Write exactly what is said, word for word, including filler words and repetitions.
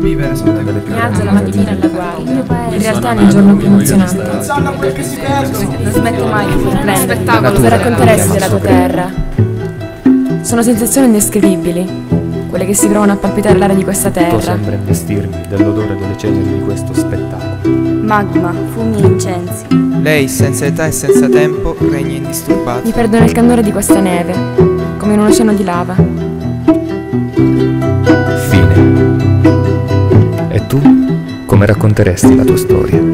Vivere sotto delle più Mi alzo la mattina alla guardia. Il mio paese. In realtà è il giorno più emozionante. Non smette mai di sorprendere. Spettacolo. Cosa racconteresti della tua terra? Sono sensazioni indescrivibili, quelle che si provano a palpitare l'aria di questa Tutto terra. sembra investirmi dell'odore delle ceneri di questo spettacolo. Magma, fumi e incensi. Lei, senza età e senza tempo, regna indisturbato. Mi perdo nel candore di questa neve, come in un oceano di lava. Fine. E tu? Come racconteresti la tua storia?